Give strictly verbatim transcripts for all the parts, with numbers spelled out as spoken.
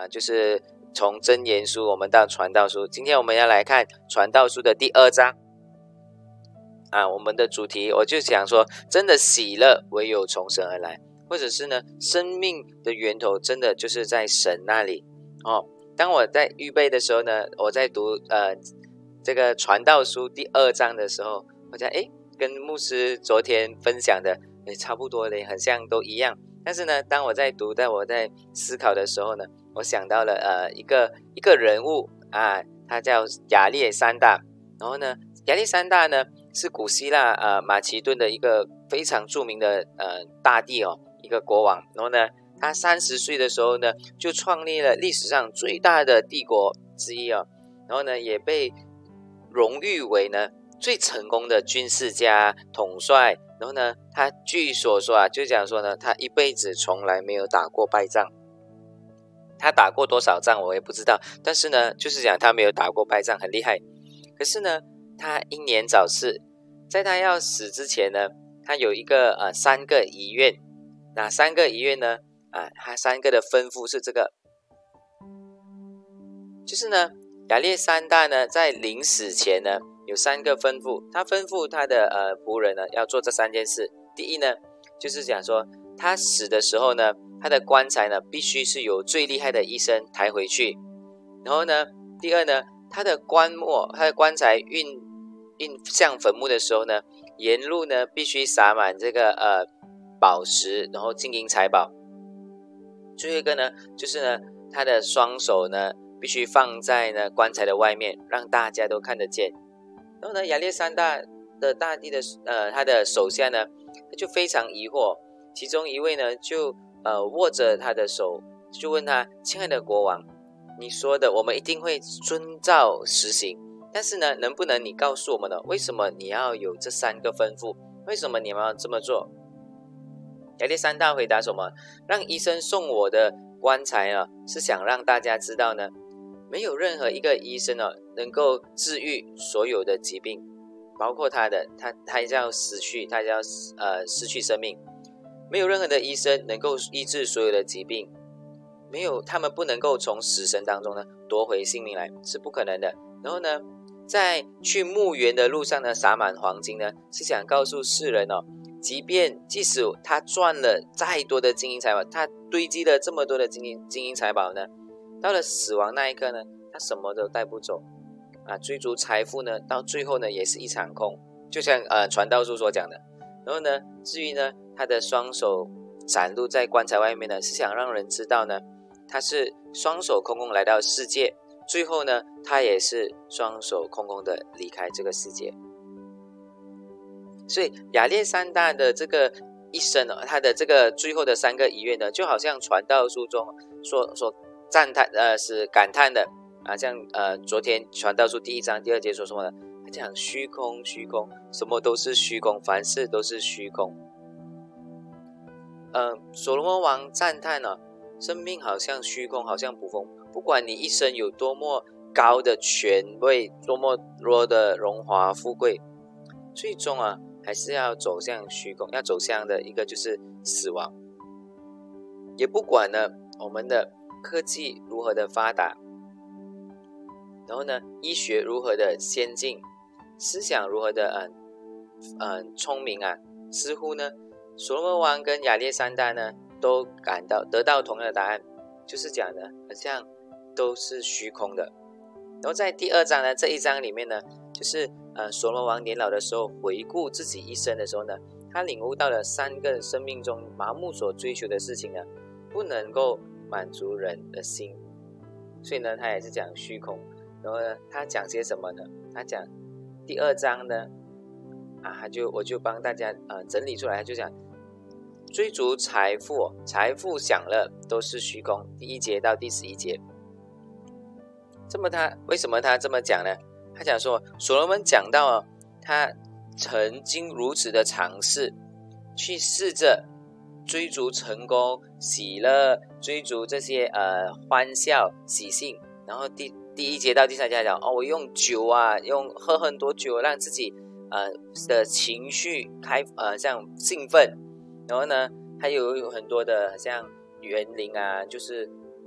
啊，就是从箴言书我们到传道书，今天我们要来看传道书的第二章啊。我们的主题我就想说，真的喜乐唯有从神而来，或者是呢，生命的源头真的就是在神那里哦。当我在预备的时候呢，我在读呃这个传道书第二章的时候，我讲诶，跟牧师昨天分享的也差不多的，很像都一样。但是呢，当我在读，在我在思考的时候呢，我想到了呃一个一个人物啊，他叫亚历山大。然后呢，亚历山大呢是古希腊呃马其顿的一个非常著名的呃大帝哦，一个国王。然后呢，他三十岁的时候呢，就创立了历史上最大的帝国之一哦。然后呢，也被荣誉为呢最成功的军事家统帅。然后呢，他据所说啊，就讲说呢，他一辈子从来没有打过败仗。他打过多少仗我也不知道，但是呢，就是讲他没有打过败仗，很厉害。可是呢，他英年早逝，在他要死之前呢，他有一个呃三个遗愿。哪三个遗愿呢？啊，他三个的吩咐是这个，就是呢，亚历山大呢在临死前呢有三个吩咐，他吩咐他的呃仆人呢要做这三件事。第一呢，就是讲说他死的时候呢，他的棺材呢必须是由最厉害的医生抬回去。然后呢，第二呢，他的棺木，他的棺材运运向坟墓的时候呢，沿路呢必须撒满这个呃宝石，然后金银财宝。最后一个呢，就是呢，他的双手呢必须放在呢棺材的外面，让大家都看得见。然后呢，亚历山大的大帝的呃他的手下呢，他就非常疑惑。其中一位呢，就呃握着他的手，就问他：亲爱的国王，你说的我们一定会遵照实行，但是呢，能不能你告诉我们呢，为什么你要有这三个吩咐？为什么你们要这么做？亚历山大回答什么？让医生送我的棺材啊，是想让大家知道呢，没有任何一个医生呢能够治愈所有的疾病，包括他的，他他要死去，他要呃失去生命。没有任何的医生能够医治所有的疾病，没有，他们不能够从死神当中呢夺回性命来，是不可能的。然后呢，在去墓园的路上呢，撒满黄金呢，是想告诉世人哦，即便即使他赚了再多的金银财宝，他堆积了这么多的金银金银财宝呢，到了死亡那一刻呢，他什么都带不走啊！追逐财富呢，到最后呢，也是一场空，就像呃传道书所讲的。然后呢，至于呢，他的双手展露在棺材外面呢，是想让人知道呢，他是双手空空来到世界，最后呢，他也是双手空空的离开这个世界。所以亚历山大的这个一生呢，他的这个最后的三个遗愿呢，就好像传道书中所所赞叹呃是感叹的啊，像呃昨天传道书第一章第二节所说的，他讲虚空虚空，什么都是虚空，凡事都是虚空。呃，所罗门王赞叹呢、啊，生命好像虚空，好像捕风，不管你一生有多么高的权位，多么多的荣华富贵，最终啊，还是要走向虚空，要走向的一个就是死亡。也不管呢，我们的科技如何的发达，然后呢，医学如何的先进，思想如何的嗯嗯聪明啊，似乎呢，所罗门王跟亚历山大呢，都感到得到同样的答案，就是讲呢，好像都是虚空的。然后在第二章呢，这一章里面呢，就是呃所罗门王年老的时候，回顾自己一生的时候呢，他领悟到了三个生命中麻木所追求的事情呢，不能够满足人的心，所以呢，他也是讲虚空。然后呢，他讲些什么呢？他讲第二章呢，啊，他就我就帮大家呃整理出来，他就讲追逐财富，财富享乐都是虚空。第一节到第十一节，这么他为什么他这么讲呢？他讲说，所罗门讲到哦，他曾经如此的尝试，去试着追逐成功、喜乐，追逐这些呃欢笑、喜庆。然后第第一节到第三节讲哦，我用酒啊，用喝很多酒，让自己呃的情绪开呃像兴奋。然后呢，还有很多的像园林啊，就是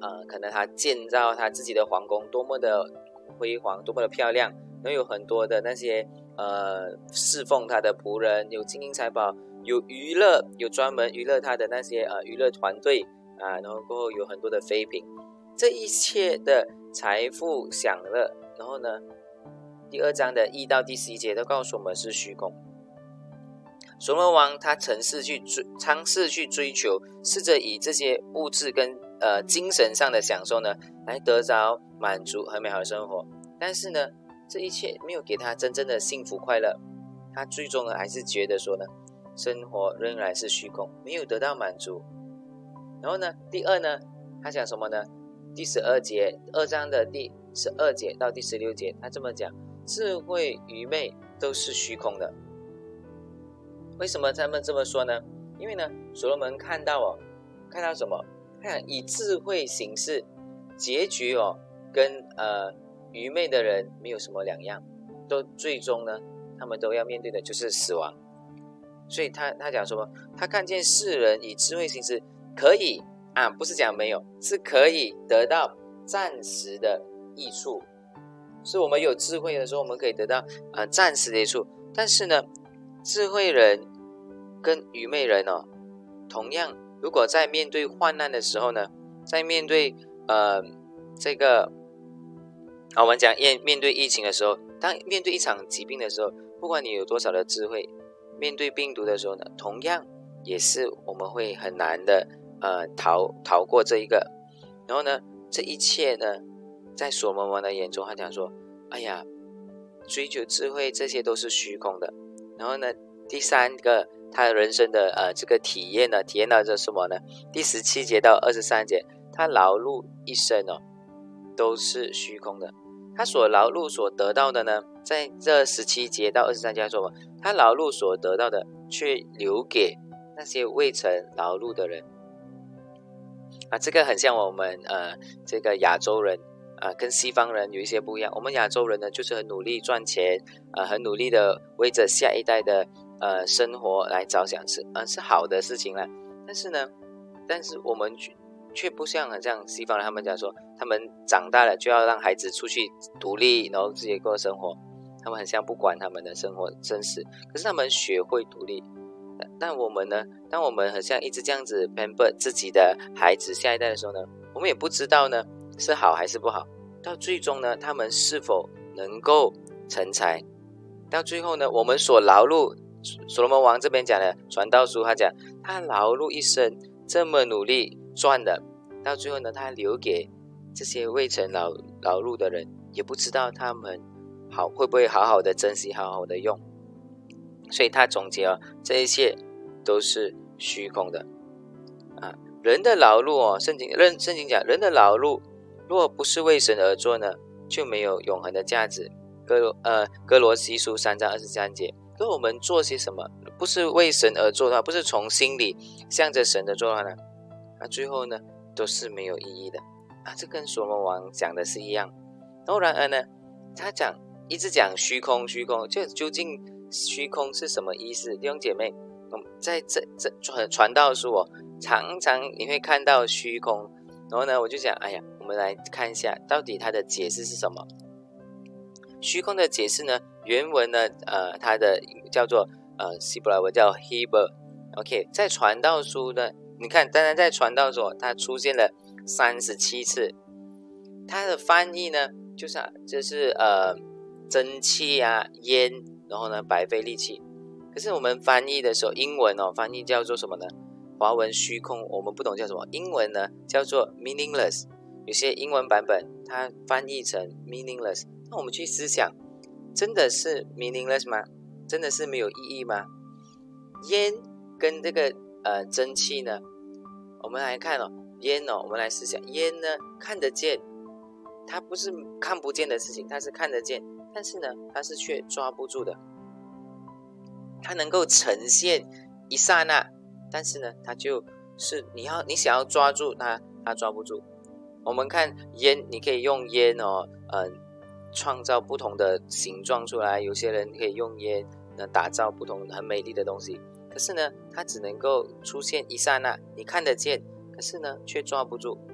呃，可能他建造他自己的皇宫多么的辉煌，多么的漂亮，然后有很多的那些呃侍奉他的仆人，有金银财宝，有娱乐，有专门娱乐他的那些呃娱乐团队啊，然后过后有很多的妃嫔，这一切的财富享乐，然后呢，第二章的一到第十一节都告诉我们是虚空。所罗门王他尝试去追，尝试去追求，试着以这些物质跟呃精神上的享受呢，来得着满足和美好的生活。但是呢，这一切没有给他真正的幸福快乐，他最终呢还是觉得说呢，生活仍然是虚空，没有得到满足。然后呢，第二呢，他讲什么呢？第十二节，二章的第十二节到第十六节，他这么讲：智慧、愚昧都是虚空的。为什么他们这么说呢？因为呢，所罗门看到哦，看到什么？看以智慧行事，结局哦，跟呃愚昧的人没有什么两样，都最终呢，他们都要面对的就是死亡。所以他他讲什么？他看见世人以智慧行事，可以啊，不是讲没有，是可以得到暂时的益处。是我们有智慧的时候，我们可以得到呃暂时的益处，但是呢，智慧人跟愚昧人哦，同样，如果在面对患难的时候呢，在面对呃这个，啊，我们讲面面对疫情的时候，当面对一场疾病的时候，不管你有多少的智慧，面对病毒的时候呢，同样也是我们会很难的呃逃逃过这一个。然后呢，这一切呢，在所罗门王的眼中，他讲说：哎呀，追求智慧这些都是虚空的。然后呢，第三个他人生的呃这个体验呢，体验到这什么呢？第十七节到二十三节，他劳碌一生哦，都是虚空的。他所劳碌所得到的呢，在这十七节到二十三节说什么？他劳碌所得到的，却留给那些未曾劳碌的人。啊，这个很像我们呃这个亚洲人。啊，跟西方人有一些不一样。我们亚洲人呢，就是很努力赚钱，呃，很努力的为着下一代的呃生活来着想，是呃是好的事情啦。但是呢，但是我们却不像很像西方人，他们讲说，他们长大了就要让孩子出去独立，然后自己过生活。他们很像不管他们的生活生死，可是他们学会独立。但我们呢，当我们很像一直这样子 pamper 自己的孩子下一代的时候呢，我们也不知道呢是好还是不好。到最终呢，他们是否能够成才？到最后呢，我们所劳碌，所罗门王这边讲的传道书，他讲他劳碌一生，这么努力赚的，到最后呢，他留给这些未曾劳劳碌的人，也不知道他们好会不会好好的珍惜，好好的用。所以他总结哦，这一切都是虚空的啊！人的劳碌哦，圣经圣经讲人的劳碌。若不是为神而做呢，就没有永恒的价值。哥罗呃哥罗西书三章二十三节，如果我们做些什么不是为神而做的话，不是从心里向着神的做的话呢，啊，最后呢都是没有意义的啊。这跟所罗门王讲的是一样。然后然而呢，他讲一直讲虚空虚空，就究竟虚空是什么意思？弟兄姐妹，在这这传道书哦，常常你会看到虚空。然后呢，我就讲，哎呀，我们来看一下，到底它的解释是什么？虚空的解释呢，原文呢，呃，它的叫做呃希伯来文叫 Hebrew。OK， 在传道书呢，你看，当然在传道书它出现了三十七次，它的翻译呢，就是就是呃蒸汽啊、烟，然后呢白费力气。可是我们翻译的时候，英文哦，翻译叫做什么呢？华文虚空我们不懂叫什么，英文呢叫做 meaningless， 有些英文版本它翻译成 meaningless。 那我们去思想，真的是 meaningless 吗？真的是没有意义吗？烟跟这个呃蒸汽呢，我们来看哦，烟哦，我们来思想，烟呢看得见，它不是看不见的事情，它是看得见，但是呢它是却抓不住的，它能够呈现一刹那，但是呢，它就是你要你想要抓住它，它抓不住。我们看烟，你可以用烟哦，呃，创造不同的形状出来。有些人可以用烟呢打造不同很美丽的东西。可是呢，它只能够出现一刹那，你看得见，可是呢却抓不住。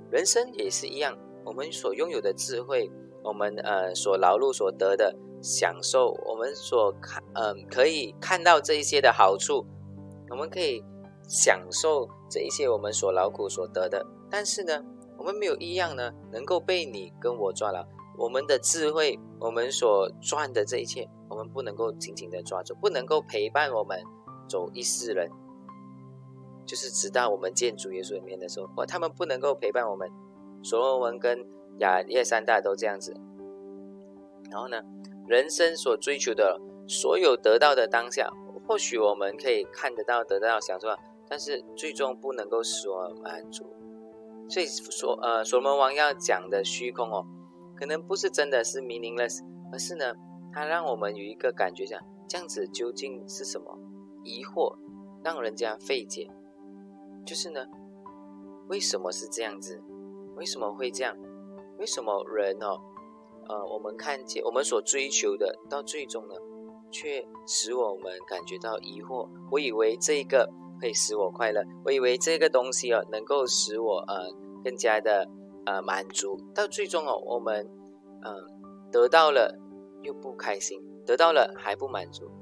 人生也是一样，我们所拥有的智慧，我们呃所劳碌所得的享受，我们所看嗯、呃、可以看到这一些的好处，我们可以享受这一些我们所劳苦所得的。但是呢，我们没有一样呢能够被你跟我抓牢。我们的智慧，我们所赚的这一切，我们不能够紧紧的抓住，不能够陪伴我们走一世人，就是直到我们见主耶稣里面的时候，他们不能够陪伴我们。所罗门跟亚历山大都这样子。然后呢，人生所追求的所有得到的当下，或许我们可以看得到得到享受，但是最终不能够使我们满足。所以所呃所罗门王要讲的虚空哦，可能不是真的是 meaningless， 而是呢，它让我们有一个感觉讲，这样子究竟是什么？疑惑，让人家费解。就是呢，为什么是这样子？为什么会这样？为什么人哦，呃，我们看见我们所追求的，到最终呢，却使我们感觉到疑惑？我以为这个可以使我快乐，我以为这个东西哦，能够使我呃更加的呃满足，到最终哦，我们呃得到了又不开心，得到了还不满足。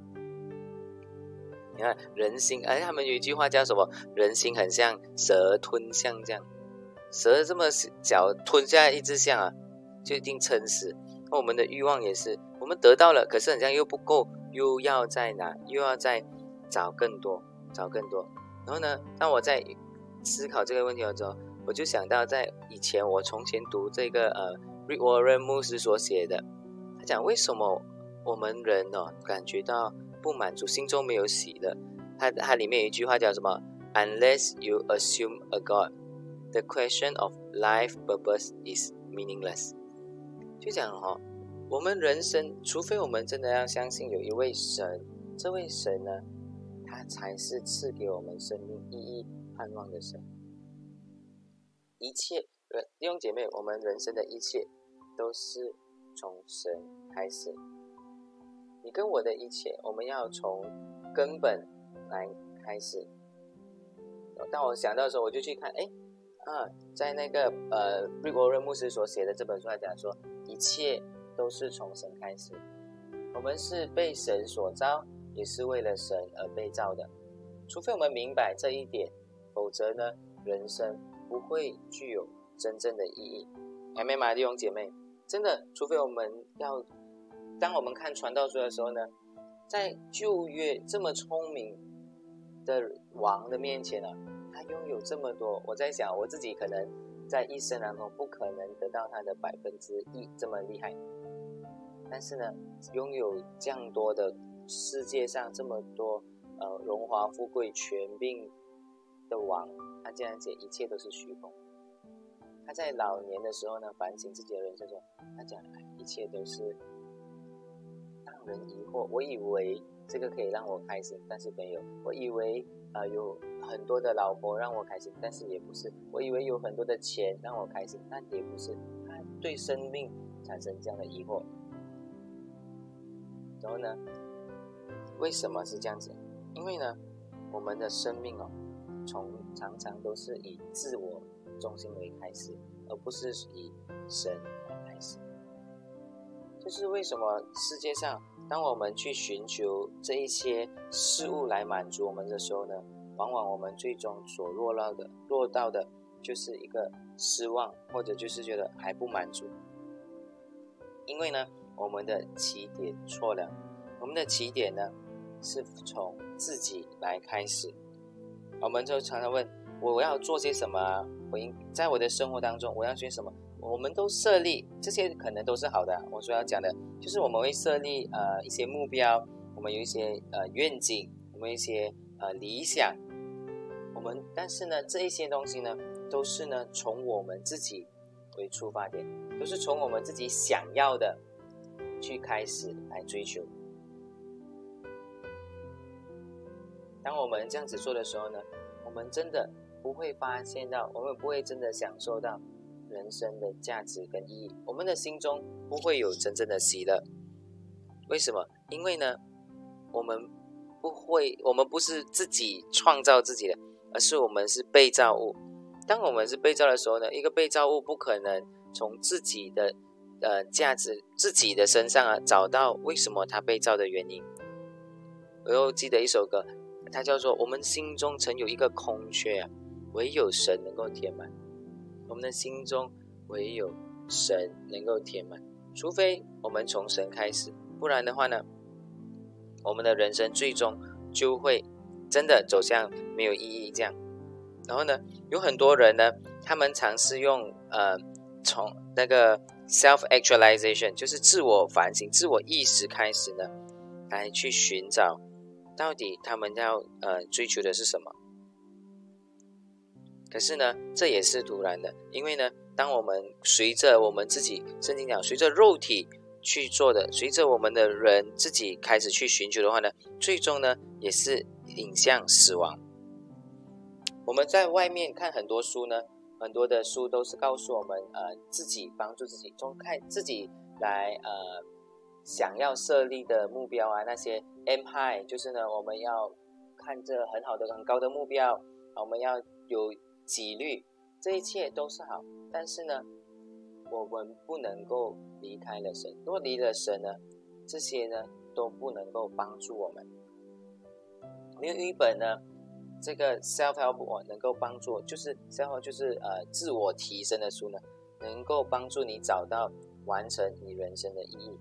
你看人心，哎，他们有一句话叫什么？人心很像蛇吞象这样，蛇这么小吞下一只象啊，就一定撑死。我们的欲望也是，我们得到了，可是好像又不够，又要再拿，又要再找更多，找更多。然后呢，当我在思考这个问题的时候，我就想到在以前我从前读这个呃 Rick Warren 牧师所写的，他讲为什么我们人哦感觉到不满足，心中没有喜乐。它它里面有一句话叫什么 ？Unless you assume a God, the question of life purpose is meaningless。就讲哦，我们人生，除非我们真的要相信有一位神，这位神呢，他才是赐给我们生命意义、盼望的神。一切，弟兄姐妹，我们人生的一切都是从神开始。你跟我的一切，我们要从根本来开始。当我想到的时候，我就去看，哎，啊，在那个呃Rick Warren牧师所写的这本书来讲说，一切都是从神开始。我们是被神所造，也是为了神而被造的。除非我们明白这一点，否则呢，人生不会具有真正的意义。阿们吗，弟兄姐妹？真的，除非我们要。当我们看传道书的时候呢，在旧约这么聪明的王的面前呢、啊，他拥有这么多，我在想我自己可能在一生当中不可能得到他的百分之一这么厉害，但是呢，拥有这样多的世界上这么多呃荣华富贵权柄的王，他竟然讲一切都是虚空。他在老年的时候呢，反省自己的人生中，他讲一切都是人疑惑，我以为这个可以让我开心，但是没有。我以为呃有很多的老婆让我开心，但是也不是。我以为有很多的钱让我开心，但也不是。他对生命产生这样的疑惑。然后呢，为什么是这样子？因为呢，我们的生命哦，从常常都是以自我中心为开始，而不是以神来开始。这是为什么世界上当我们去寻求这一些事物来满足我们的时候呢，往往我们最终所落到的落到的就是一个失望，或者就是觉得还不满足。因为呢，我们的起点错了。我们的起点呢，是从自己来开始。我们就常常问，我要做些什么？我应在我的生活当中，我要学什么？我们都设立这些可能都是好的。我所要讲的就是我们会设立呃一些目标，我们有一些呃愿景，我们有一些呃理想。我们但是呢，这一些东西呢，都是呢从我们自己为出发点，都是从我们自己想要的去开始来追求。当我们这样子做的时候呢，我们真的不会发现到，我们不会真的享受到人生的价值跟意义，我们的心中不会有真正的喜乐。为什么？因为呢，我们不会，我们不是自己创造自己的，而是我们是被造物。 当我们是被造的时候呢，一个被造物不可能从自己的呃价值、自己的身上啊找到为什么他被造的原因。我又记得一首歌，它叫做我们心中曾有一个空缺啊，唯有神能够填满。我们的心中唯有神能够填满，除非我们从神开始，不然的话呢，我们的人生最终就会真的走向没有意义这样。然后呢，有很多人呢，他们尝试用呃从那个 self actualization， 就是自我反省、自我意识开始呢，来去寻找到底他们要呃追求的是什么。可是呢，这也是突然的，因为呢，当我们随着我们自己，圣经讲随着肉体去做的，随着我们的人自己开始去寻求的话呢，最终呢也是引向死亡。我们在外面看很多书呢，很多的书都是告诉我们，呃，自己帮助自己，从看自己来呃想要设立的目标啊，那些 aim high， 就是呢我们要看着很好的、很高的目标，我们要有纪律，这一切都是好，但是呢，我们不能够离开了神。如果离了神呢，这些呢都不能够帮助我们。没有一本呢，这个 self help 能够帮助，就是 self help 就是呃自我提升的书呢，能够帮助你找到完成你人生的意义。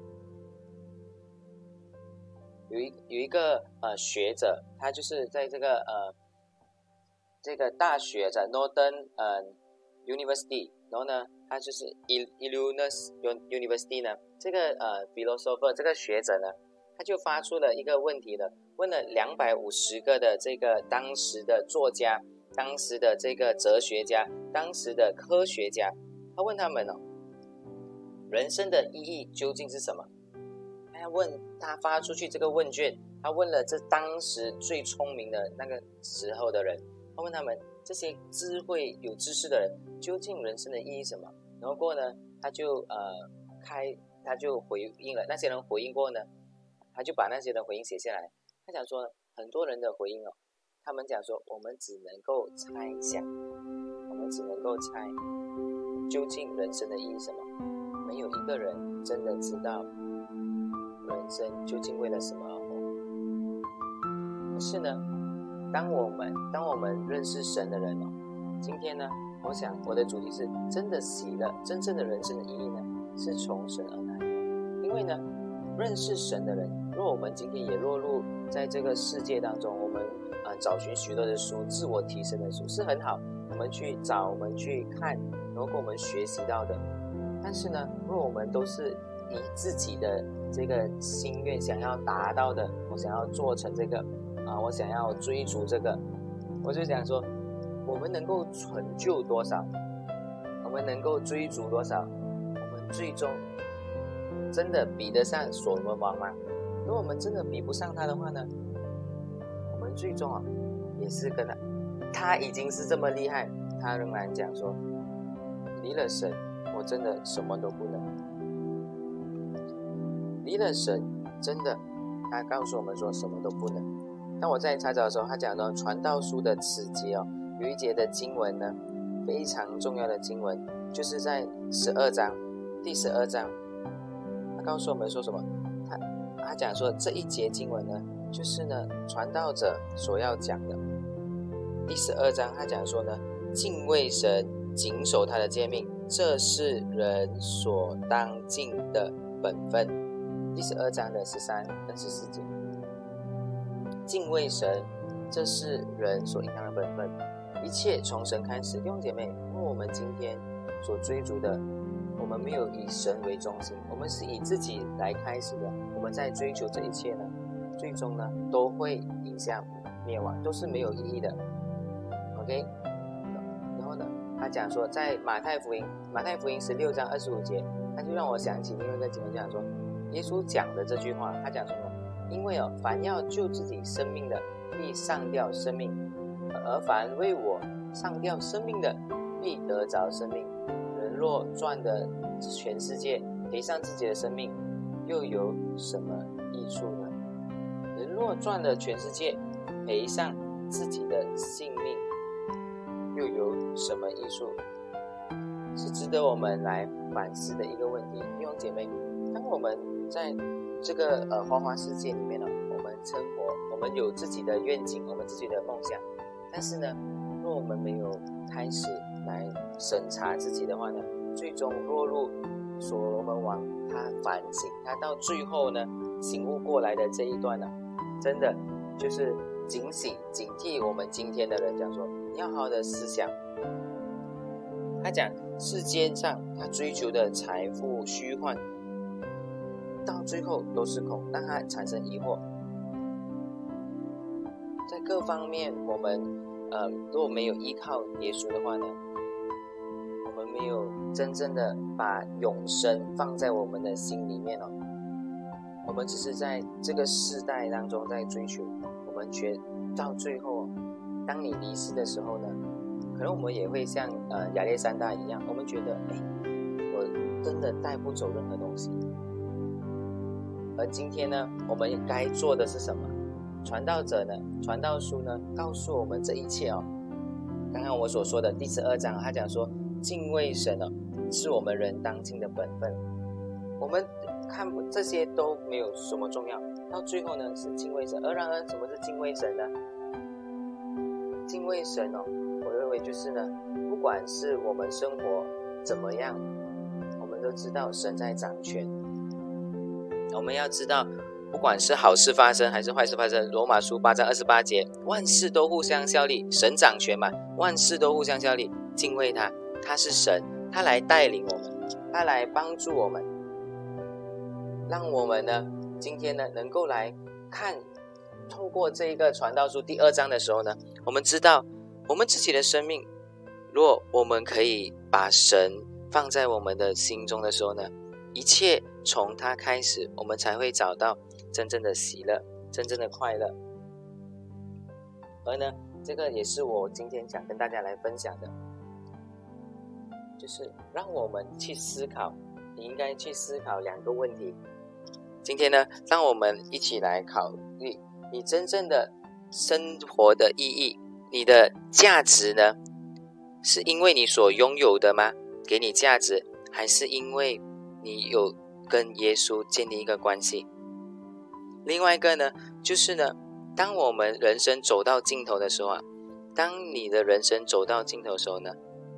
有一有一个呃学者，他就是在这个呃这个大学在 Northern 呃 University， 然后呢，他就是 Illinois University 呢，这个呃 philosopher 这个学者呢，他就发出了一个问题了，问了两百五十个的这个当时的作家、当时的这个哲学家、当时的科学家，他问他们哦，人生的意义究竟是什么？他问他发出去这个问卷，他问了这当时最聪明的那个时候的人，他问他们这些智慧有知识的人，究竟人生的意义是什么？然后过后呢，他就呃开他就回应了，那些人回应过呢，他就把那些人回应写下来。他讲说，很多人的回应哦，他们讲说，我们只能够猜想，我们只能够猜，究竟人生的意义是什么？没有一个人真的知道人生究竟为了什么而活。可是呢，当我们当我们认识神的人哦，今天呢，我想我的主题是真的喜乐，真正的人生的意义呢，是从神而来的。因为呢，认识神的人，若我们今天也落入在这个世界当中，我们呃找寻许多的书，自我提升的书是很好，我们去找，我们去看，然后跟我们学习到的。但是呢，若我们都是以自己的这个心愿想要达到的，我想要做成这个啊，我想要追逐这个，我就想说，我们能够成就多少，我们能够追逐多少，我们最终真的比得上所罗门王吗？如果我们真的比不上他的话呢，我们最终啊也是跟他，他已经是这么厉害，他仍然讲说，离了神，我真的什么都不能。离了神，真的，他告诉我们说什么都不能。当我在查找的时候，他讲到传道书的此节哦，有一节的经文呢，非常重要的经文，就是在十二章，第十二章，他告诉我们说什么？他他讲说这一节经文呢，就是呢传道者所要讲的。第十二章他讲说呢，敬畏神，谨守他的诫命，这是人所当尽的本分。第十二章的十三跟十四节，敬畏神，这是人所应当的本分，一切从神开始。弟兄姐妹，因为我们今天所追逐的，我们没有以神为中心，我们是以自己来开始的，我们在追求这一切呢，最终呢都会引向灭亡，都是没有意义的。 OK， 然后呢他讲说在马太福音马太福音十六章二十五节，他就让我想起另外一个经文，讲说耶稣讲的这句话，他讲什么？因为哦，凡要救自己生命的，必上吊生命；而凡为我上吊生命的，必得着生命。人若赚得全世界，赔上自己的生命，又有什么益处呢？人若赚了全世界，赔上自己的性命，又有什么艺术，是值得我们来反思的一个问题。弟兄姐妹，当我们在这个呃花花世界里面呢，我们生活，我们有自己的愿景，我们自己的梦想，但是呢，若我们没有开始来审查自己的话呢，最终落入所罗门王他反省，他到最后呢醒悟过来的这一段呢，真的就是警醒警惕我们今天的人，讲说你要好好的思想。他讲世界上他追求的财富虚幻，到最后都是空，让他产生疑惑。在各方面我们呃如果没有依靠耶稣的话呢，我们没有真正的把永生放在我们的心里面哦，我们只是在这个世代当中在追求，我们却到最后，当你离世的时候呢，可能我们也会像呃亚历山大一样，我们觉得哎，我真的带不走任何东西。而今天呢，我们该做的是什么？传道者呢，传道书呢，告诉我们这一切哦。刚刚我所说的第十二章，他讲说敬畏神哦，是我们人当尽的本分。我们看这些都没有什么重要，到最后呢是敬畏神。而然而，什么是敬畏神呢？敬畏神哦，我认为就是呢，不管是我们生活怎么样，我们都知道神在掌权。我们要知道，不管是好事发生还是坏事发生，罗马书八章二十八节，万事都互相效力，神掌权嘛，万事都互相效力，敬畏他，他是神，他来带领我们，他来帮助我们，让我们呢今天呢能够来看，透过这个传道书第二章的时候呢，我们知道我们自己的生命，若我们可以把神放在我们的心中的时候呢，一切从他开始，我们才会找到真正的喜乐，真正的快乐。而呢，这个也是我今天想跟大家来分享的，就是让我们去思考，你应该去思考两个问题。今天呢，让我们一起来考虑你真正的生活的意义，你的价值呢，是因为你所拥有的吗？给你价值，还是因为你有跟耶稣建立一个关系？另外一个呢，就是呢，当我们人生走到尽头的时候啊，当你的人生走到尽头的时候呢，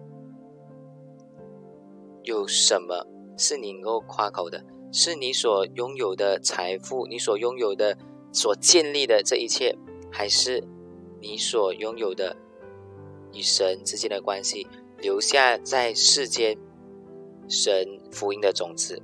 有什么是你能够夸口的？是你所拥有的财富，你所拥有的所建立的这一切，还是你所拥有的与神之间的关系，留下在世间神福音的种子？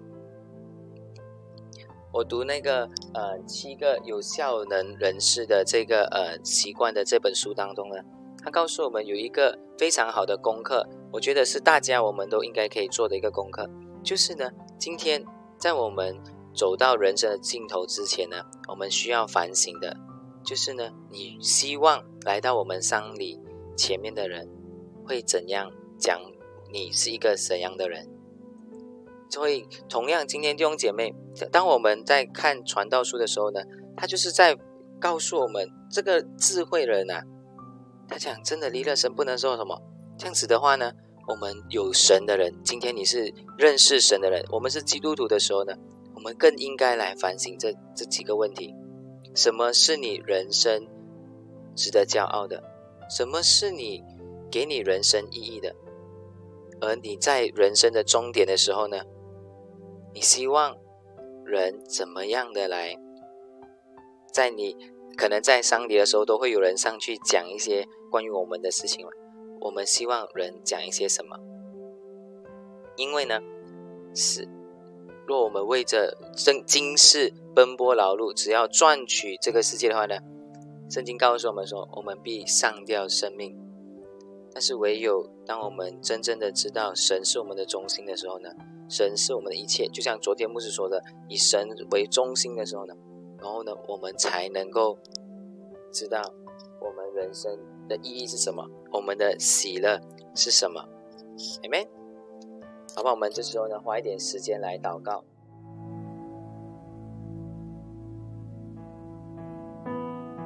我读那个呃七个有效能人士的这个呃习惯的这本书当中呢，他告诉我们有一个非常好的功课，我觉得是大家我们都应该可以做的一个功课，就是呢，今天在我们走到人生的尽头之前呢，我们需要反省的，就是呢，你希望来到我们丧礼前面的人会怎样讲你是一个怎样的人？所以同样，今天弟兄姐妹，当我们在看传道书的时候呢，他就是在告诉我们，这个智慧人啊，他讲真的离了神不能说什么。这样子的话呢，我们有神的人，今天你是认识神的人，我们是基督徒的时候呢，我们更应该来反省这这几个问题：什么是你人生值得骄傲的？什么是你给你人生意义的？而你在人生的终点的时候呢，你希望人怎么样的来，在你可能在丧礼的时候都会有人上去讲一些关于我们的事情嘛，我们希望人讲一些什么？因为呢，是若我们为着今世奔波劳碌，只要赚取这个世界的话呢，圣经告诉我们说，我们必丧掉生命。但是唯有当我们真正的知道神是我们的中心的时候呢，神是我们的一切，就像昨天牧师说的，以神为中心的时候呢，然后呢，我们才能够知道我们人生的意义是什么，我们的喜乐是什么。 Amen。 好吧，我们这时候呢，花一点时间来祷告。